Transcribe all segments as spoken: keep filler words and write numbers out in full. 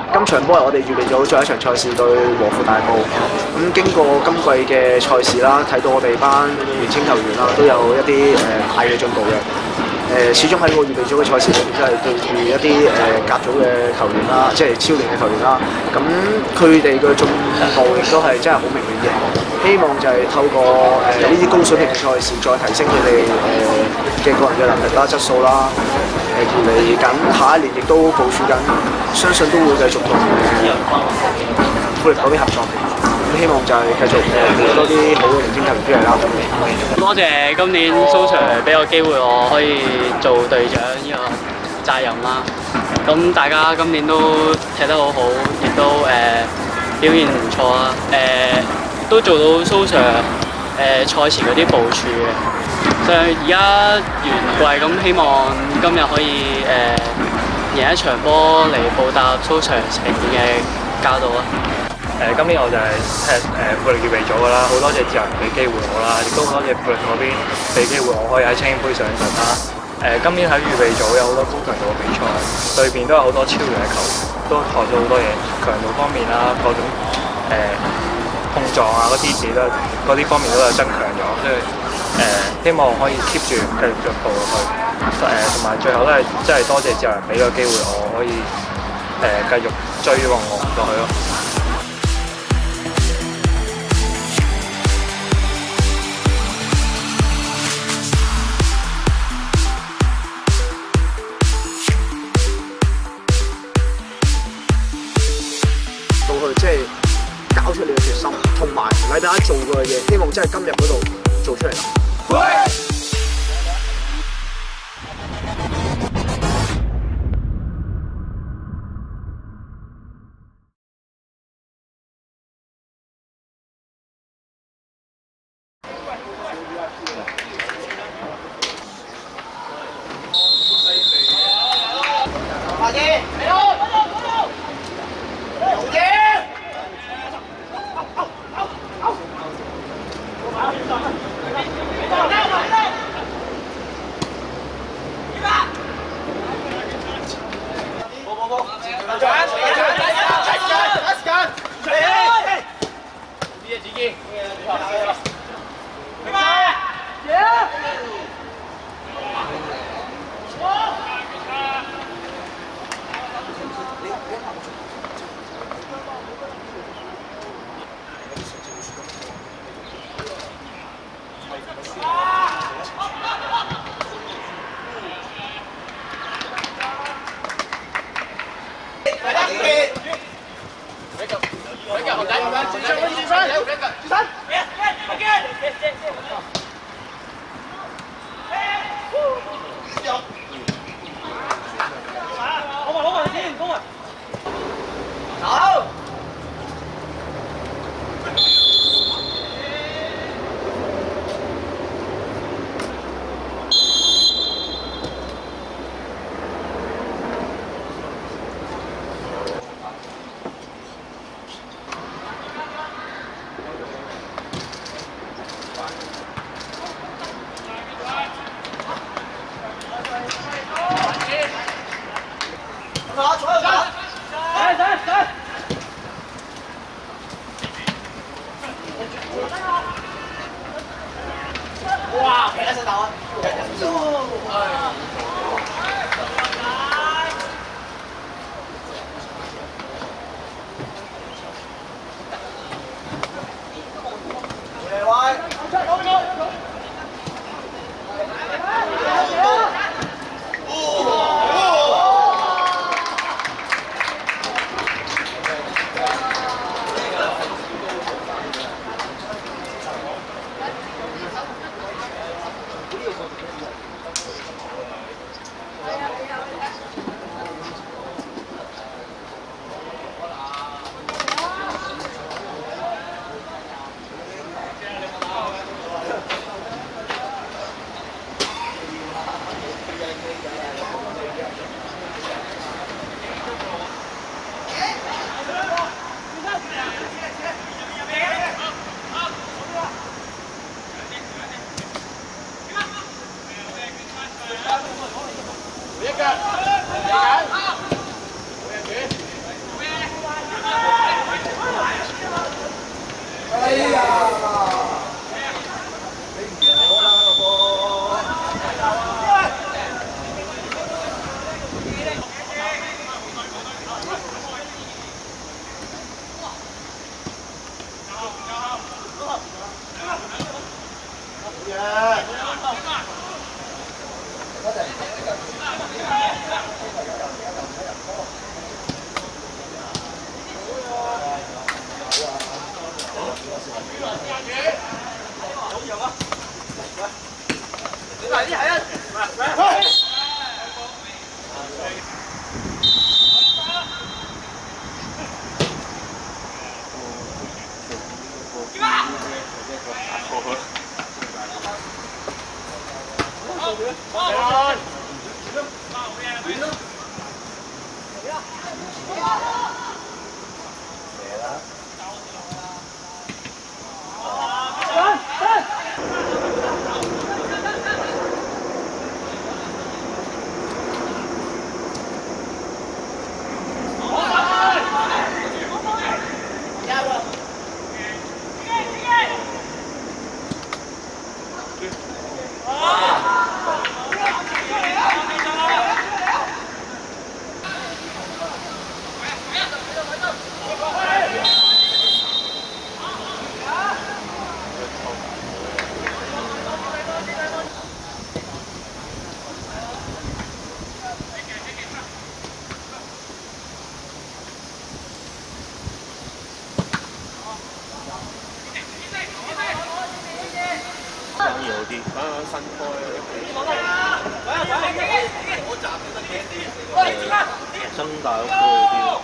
今場波係我哋預備咗最後一場賽事對和富大埔。咁經過今季嘅賽事啦，睇到我哋班年青球員啦，都有一啲誒、呃、大嘅進步嘅。誒、呃，始終喺個預備組嘅賽事裏面，都係對住一啲誒、呃、甲組嘅球員啦，即係超齡嘅球員啦。咁佢哋嘅進步亦都係真係好明顯嘅。希望就係透過誒呢啲高水平嘅賽事，再提升佢哋誒嘅個人嘅能力啦、質素啦。誒而嚟緊下一年亦都部署緊，相信都會繼續同富力嗰邊合作。咁希望就係繼續誒培多啲好嘅年輕球員出嚟啦。 多謝今年蘇 Sir 俾個機會我可以做隊長呢個責任啦。咁大家今年都踢得好好，亦都誒、呃、表現唔錯啦。誒、呃、都做到蘇 Sir 誒賽前嗰啲部署嘅。所以而家完季咁，希望今日可以誒、呃、贏一場波嚟報答蘇 Sir 明年嘅教導啦。 誒、呃、今年我就係踢誒富力預備組㗎啦，好多謝自由人俾機會我啦，亦都好多謝富力嗰邊俾機會我可以喺青英杯上陣啦。誒、呃、今年喺預備組有好多高強度嘅比賽，對面都有好多超越嘅球員，都學咗好多嘢，強度方面啦，各種誒、呃、碰撞啊嗰啲自己都嗰啲方面都有增強咗，所以誒、呃、希望可以 keep 住繼續進步落去。誒同埋最後都係真係多謝自由人俾個機會我可以誒、呃、繼續追旺我落去咯。 即係交出你嘅決心，同埋禮拜一做過嘅嘢，希望真係今日嗰度做出嚟啦。快啲！哇！俾一隻頭啊！ 有啲，講講新開。增大屋嗰啲咯。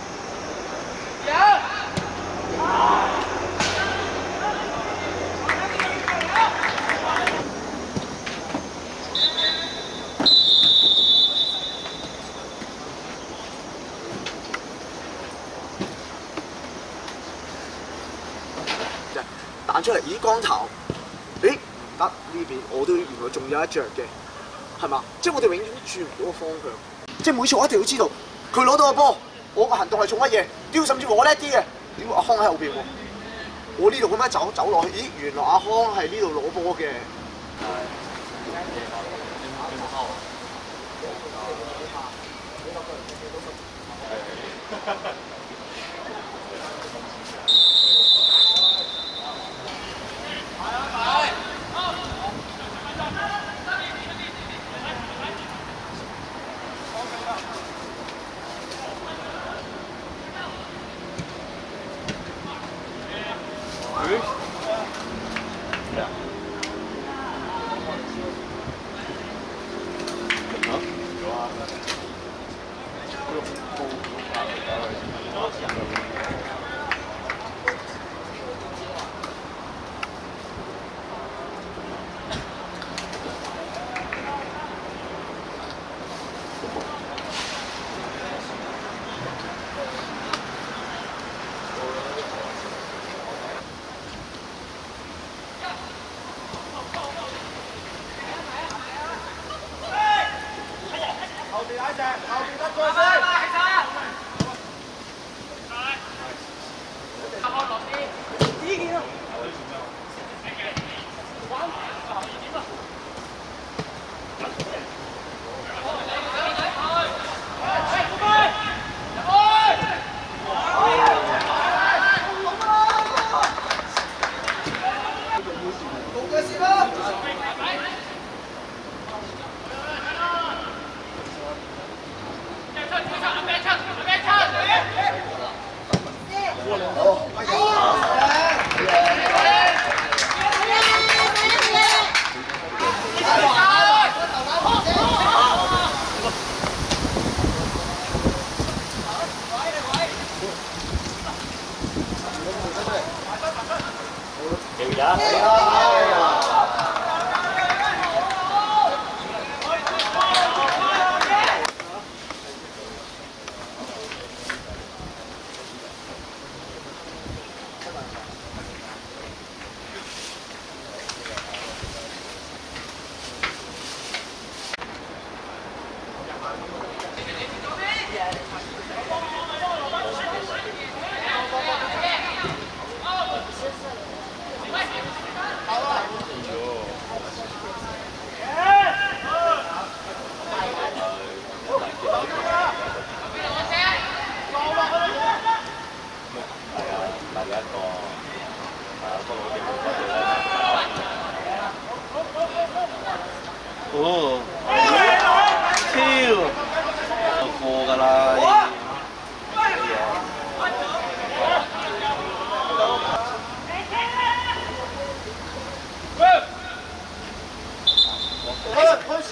彈出嚟，咦光頭，咦唔得呢邊，我都原來仲有一着嘅，係嘛？即係我哋永遠都轉唔到個方向，即係每次我一定要知道佢攞到個波，我個行動係做乜嘢，屌甚至乎我叻啲嘅，屌阿康喺後邊喎，我呢度咁樣走走落去，咦原來阿康係呢度攞波嘅。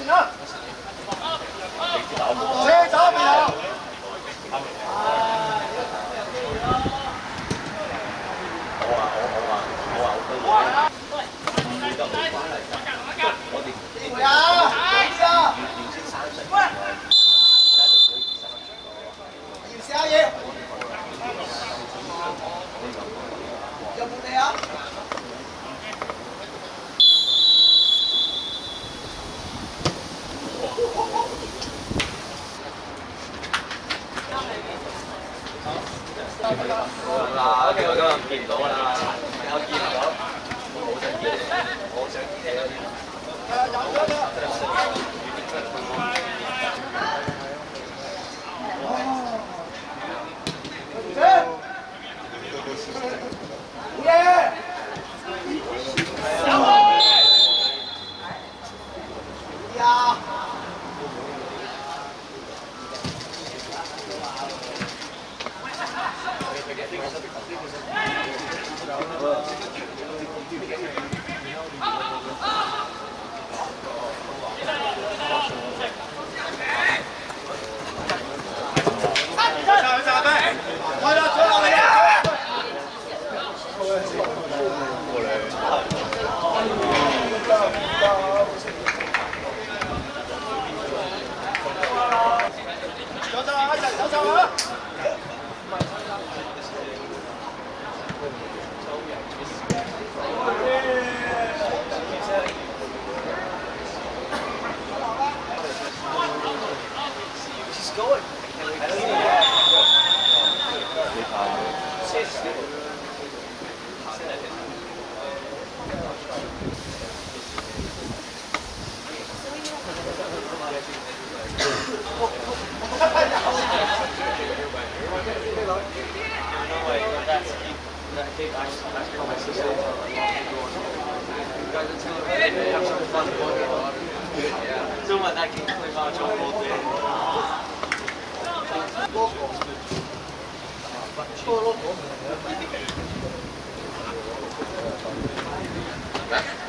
嗱，其實今日見唔到㗎啦，我見唔到，我好想見，我想見嗰啲。中文大見佢話做波嘅。